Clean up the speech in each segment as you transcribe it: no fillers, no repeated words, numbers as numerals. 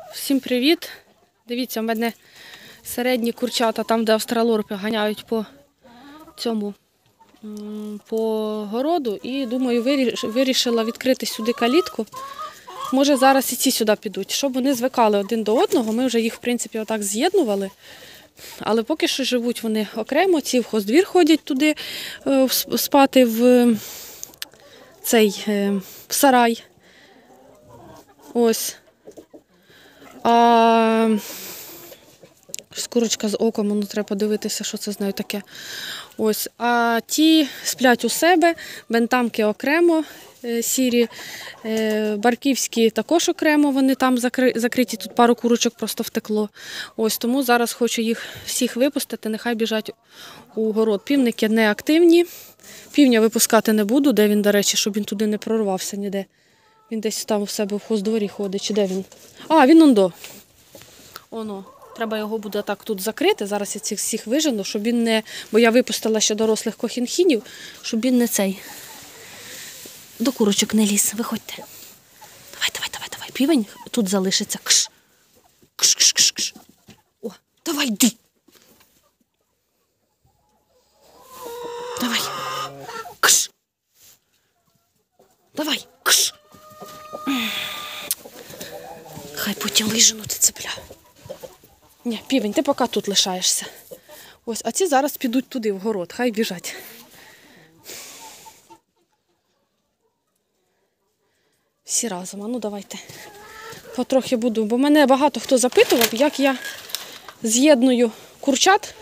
Всім привіт! Дивіться, в мене середні курчата, там де австралорпи ганяють по городу. І думаю, вирішила відкрити сюди калітку. Може зараз і ці сюди підуть, щоб вони звикали один до одного. Ми вже їх, в принципі, отак з'єднували. Але поки що живуть вони окремо, ці в хоздвір ходять туди спати в сарай. Ось. А курочка з оком, ну треба подивитися, що це з нею таке. Ось. А ті сплять у себе, бентамки окремо, сірі, барківські також окремо, вони там закриті, тут пару курочок просто втекло. Ось, тому зараз хочу їх всіх випустити, нехай біжать у город. Півники не активні, півня випускати не буду, де він, до речі, щоб він туди не прорвався ніде. Він десь там у себе в хоздворі ходить, чи де він? А, він ондо. Оно. Треба його буде так тут закрити. Зараз я цих всіх вижену, щоб він не... Бо я випустила ще дорослих кохінхінів, щоб він не до курочок не ліз. Виходьте. Давай. Півень тут залишиться. Кш. Кш. О, давай, йди. Давай. Кш. Давай. Кш. Хай потім виженуть цепля. Ні, півень, ти поки тут лишаєшся. Ось, а ці зараз підуть туди, в город, хай біжать. Всі разом, а ну давайте. Потрохи буду, бо мене багато хто запитував, як я з'єдную курчат,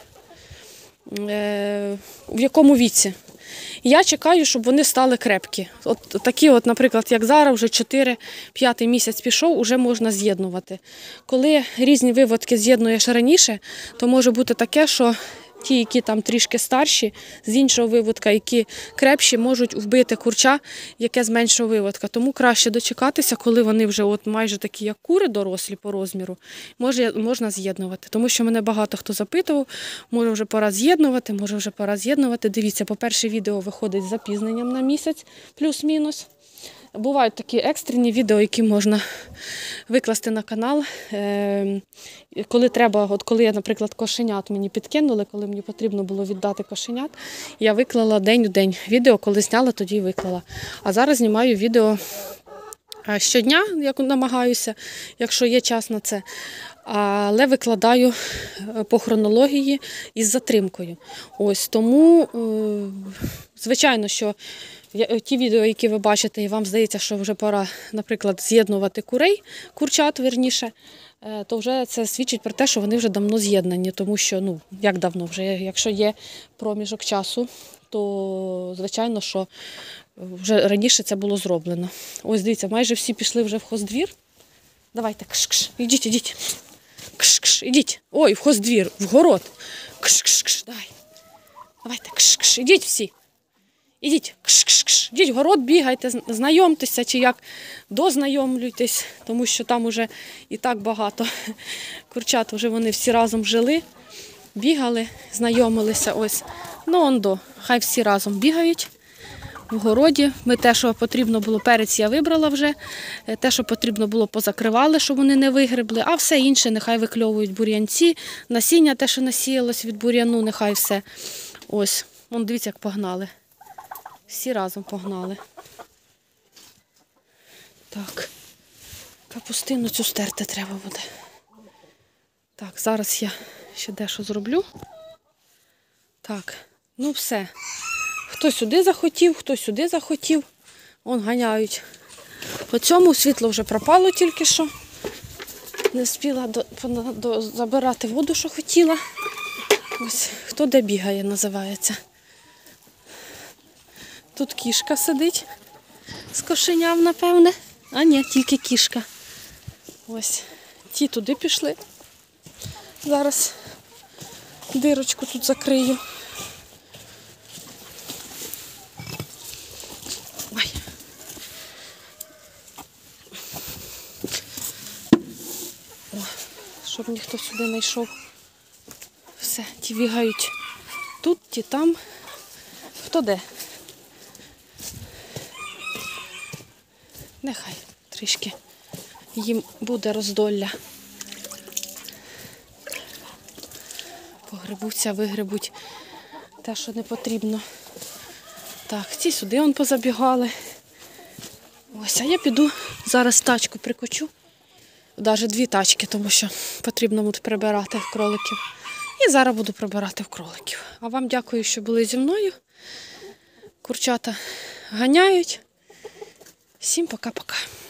в якому віці. Я чекаю, щоб вони стали крепкі. От такі, наприклад, як зараз, вже 4-5 місяць пішов, вже можна з'єднувати. Коли різні виводки з'єднуєш раніше, то може бути таке, що ті, які там трішки старші, з іншого виводка, які крепші, можуть вбити курча, яке з меншого виводка. Тому краще дочекатися, коли вони вже майже такі, як кури дорослі по розміру, можна з'єднувати. Тому що мене багато хто запитував, може вже пора з'єднувати. Дивіться, по-перше, відео виходить з запізненням на місяць, плюс-мінус. Бувають такі екстрені відео, які можна викласти на канал. Коли треба, коли я, наприклад, кошенят мені підкинули, коли мені потрібно було віддати кошенят, я виклала день у день відео, коли зняла, тоді і виклала. А зараз знімаю відео щодня, як намагаюся, якщо є час на це. Але викладаю по хронології із затримкою. Ось, тому, звичайно, що ті відео, які ви бачите, і вам здається, що вже пора, наприклад, з'єднувати курчат, верніше, то вже це свідчить про те, що вони вже давно з'єднані, тому що, як давно вже, якщо є проміжок часу, то, звичайно, що вже раніше це було зроблено. Ось, дивіться, майже всі пішли вже в хоздвір. Давайте, кш-кш, ідіть. Кш-кш, ідіть. Ой, в хоздвір, в город. Кш-кш-кш, давайте, кш-кш, ідіть всі. Ідіть, кш-кш-кш, ідіть в город, бігайте, знайомтеся, чи як дознайомлюйтесь, тому що там уже і так багато курчат, вже вони всі разом жили, бігали, знайомилися, ось. Хай всі разом бігають в городі. Ми те, що потрібно було, перець я вибрала вже, те, що потрібно було, позакривали, щоб вони не вигребли, а все інше нехай викльовують бур'янці, насіння, те, що насіялось від бур'яну, нехай все. Ось, дивіться, як погнали. Всі разом погнали. Так, капустину цю стерти треба буде. Так, зараз я ще дещо зроблю. Так, все. Хто сюди захотів, ганяють. По цьому світло вже пропало тільки що. Не встигла забирати воду, що хотіла. Ось, хто де бігає, називається. Тут кішка сидить з кошеням, напевне. А ні, тільки кішка. Ось, ті туди пішли. Зараз дирочку тут закрию. Ой. Щоб ніхто сюди не йшов. Все, ті бігають тут, ті там. Хто де? Нехай трішки їм буде роздолля. Погребуться, вигребуть те, що не потрібно. Так, ці сюди вон позабігали. Ось, а я піду зараз тачку прикочу. Навіть 2 тачки, тому що потрібно буде прибирати кроликів. І зараз буду прибирати в кроликів. А вам дякую, що були зі мною. Курчата ганяють. Всім пока-пока.